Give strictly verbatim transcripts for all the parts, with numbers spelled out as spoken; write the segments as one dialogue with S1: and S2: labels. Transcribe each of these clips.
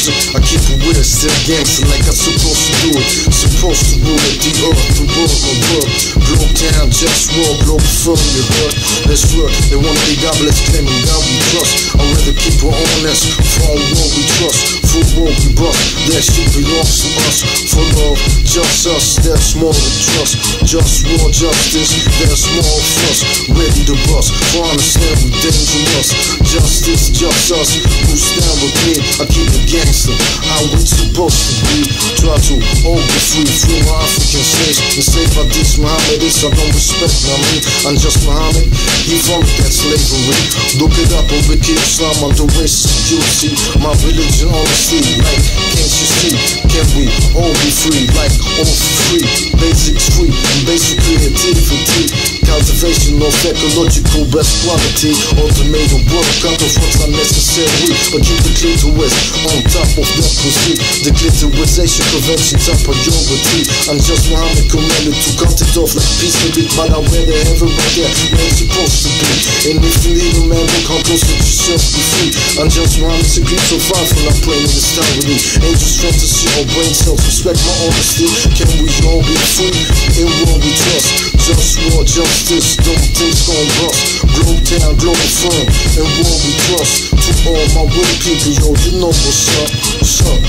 S1: prison, I keep it with it, still gangster like I'm supposed to do it. Supposed to rule it, the earth, the world, my world. Globe town, just war, global firm, you heard. Let's work, they wanna be godless, claiming God we trust. I'd rather keep it honest, for war we trust. For war we bust, that shit belongs to us. For love, just us, that's more than trust. Just war, justice, that's more of us. Ready to bust, for understand we dangerous. Justice, just us, who stand with me. I keep it gangster, how we supposed to be. Try to all be free, free my African slaves. And say by these Mohammedists, I don't respect, I mean, I'm just Muhammad, he followed that slavery. Look it up on Wiki Islam, I'm the racist, you see. My religion honesty, like, can't you see? Can we all be free, like, all for free? Basics free, and basic creativity. Cultivation of ecological best quality. Ultimatum work, out of what's unnecessary. But keep the clitoris on top of that pussy. The clitorisation prevention top priority. I'm just Muhammad commanded to cut it off like piece of it. But I wear the heaven right there where it's supposed to be. And if you need a man, don't come close, let yourself be free. I'm just Muhammad, so keep so far from not praying in this time with me. Angels fantasy or brain cells, respect my honesty. Can we all be free? In war we trust. Just war, justice, don't things gon' bust. Globe town, global firm, in war we trust. To all my real people, yo, you know what's up, what's up.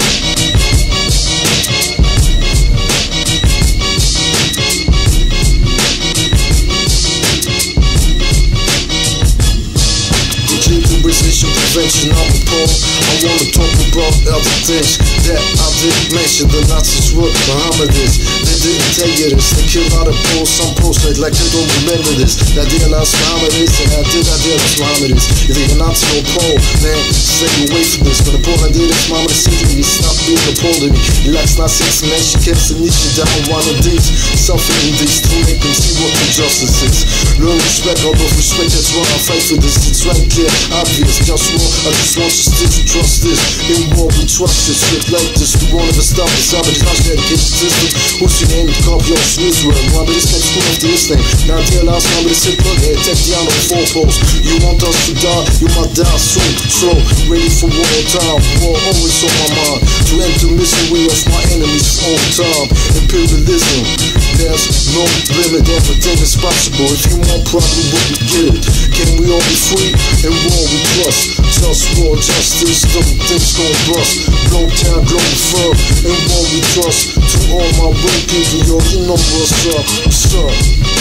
S1: Declitorisation prevention, I'm appalled. I wanna talk about other things that I didn't mention. The Nazis were Mohammedists, they didn't tell you this. They killed out of Poles, some Poles like they don't remember this. That they announced Mohammedists, and I did I did as Mohammedists. If they are Nazi or Pole, man, stay away from this. But the Pole I did is Mohammed City, he stopped being a Pole to me. He likes Nazis and she kept the niche down one of these. Suffering these to make them see what the justice is. Learn respect, out of respect, that's why I fight for this. It's right clear, obvious, just war. I just want you still to trust this. In war we trust this, shit like this. We won't ever stop this. I'm a crash dedication system. Who's your name? Cop your Israel. Mohammed is next school after this thing. Now dear last Mohammed is simple. Hey, take the honor of four posts. You want us to die, you might die soon. So, ready for war time. War always on my mind. To end the misery of my enemies for all time. Imperialism, there's no limit. Everything is possible. If you want problem, we can get it. Can we all be free? In war we trust. Just war, justice, don't things gon' bust. Globe town, global firm, in war we trust. To all my real people, yo, you know what's up, what's up.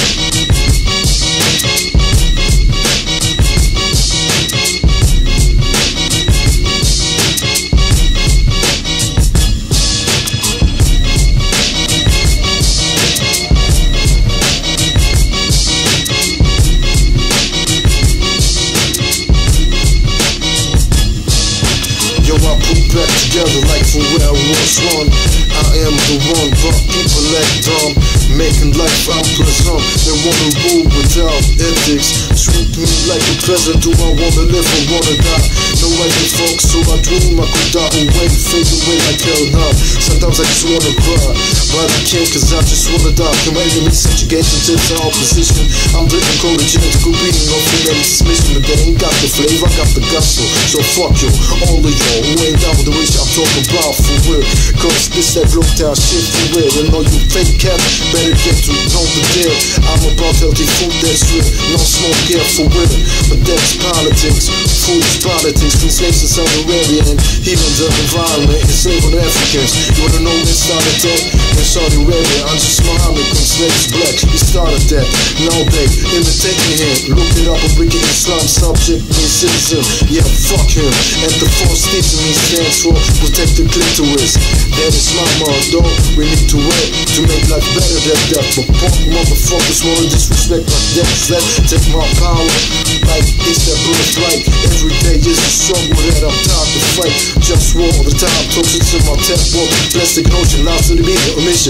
S1: Back together like for where I was one. I am the one, but people act dumb, making life unpleasant. They wanna rule without ethics. Treat me like a peasant. Do I wanna live or wanna die? No I give fuck, so I dream I could die away, fade away like hell now. Sometimes I just wanna cry, but I can't cause I just wanna die. Can my enemies subjugate into the opposition? I'm written code of genetical being, no feeling dismission. But they ain't got the flavor, I got the gospel. So fuck you, all of y'all who ain't down with the rich I'm talking about for real. Cause this that broke down shit for real. And all you fake cats better get to know the deal. I'm about healthy food that's real, no smoke here for real. But that's politics, food is politics. From slaves in Saudi Arabia and healing the environment, enslaving Africans. You wanna know when started that? In Saudi Arabia, I'm just Muhammad, when slaves black, he started that. Now they imitating him, look it up, a wicked Islam subject, means citizen. Yeah, fuck him. And the force teaching me stands for protect the clitoris. That is my motto, we need to work to make life better than that. But punk motherfuckers wanna disrespect my death. Let take my power, like it's that birthright. Every day is a struggle that I'm tired to fight. Just war all the time, toxic to my tap walk. Plastic ocean, lives to the media, emissions.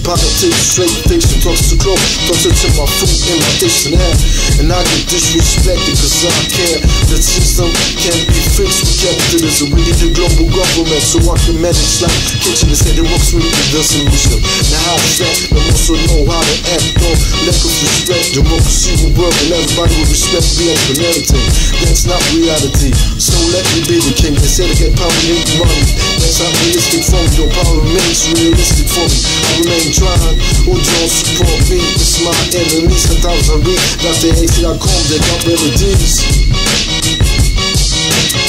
S1: pocket takes straight fiction, talks to close, talks to my food in my dictionary. And I get disrespected cause I care. The system can't be fixed with capitalism. We need a global government so I can manage like kitchen and say the works we need the solution. Now how to that, but also know how to act on lack of respect. Democracy will work and everybody will respect the everything. That's not reality, so let me be the king. They say to get power, you need money. That's not realistic for me, your power remains realistic for me. I remain trying, who don't support me? It's my enemies, sometimes I read Doctor A C dot com, they got remedies.